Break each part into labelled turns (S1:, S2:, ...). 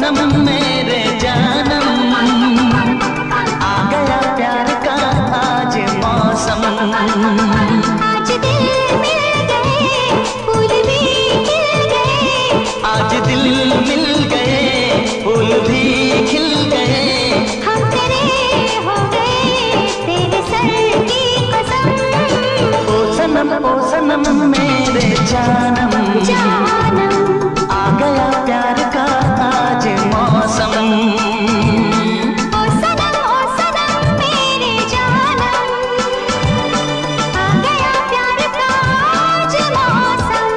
S1: सनम मेरे जानम, आ गया प्यार का आज मौसम।
S2: आज दिल मिल गए, फूल भी खिल गए।
S1: आज दिल मिल गए, फूल भी खिल गए।
S2: हम तेरे हो गए, तेरे सर की कसम।
S1: ओ सनम मेरे जानम,
S2: जानम
S1: आ गया प्यार का आज मौसम।
S2: ओ सनम मेरे जानम, आ गया प्यार का आज मौसम।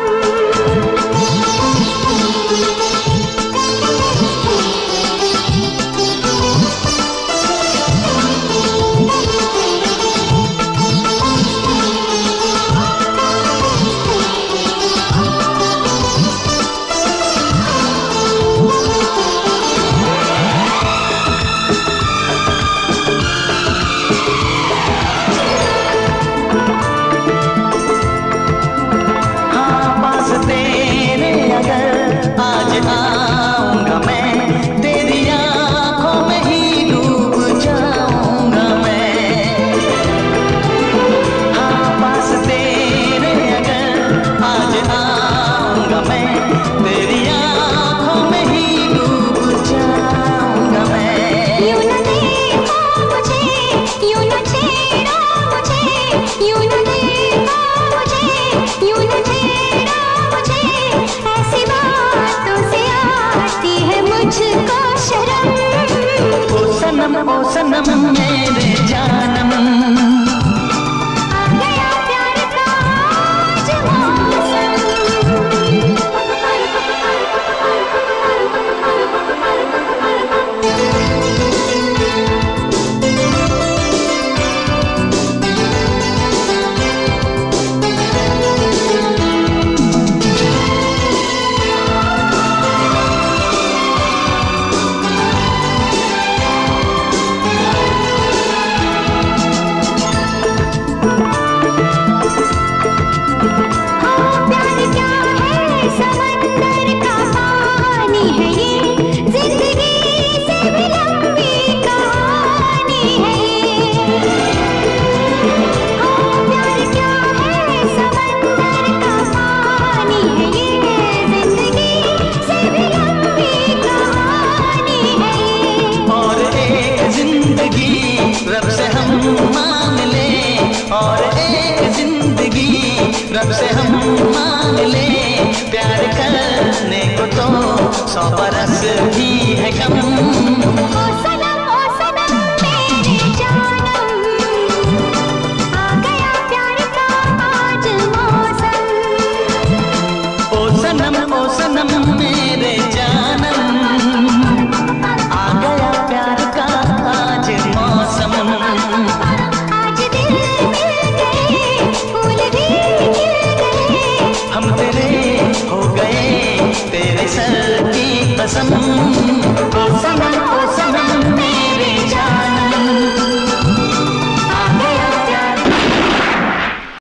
S1: ओ सनम मेरे जानम,
S2: आ गया प्यार का आज मौसम।
S1: रब से हम मांग ले, और एक जिंदगी रब से हम मांग ले। प्यार करने को तो 100 बरस भी है कम।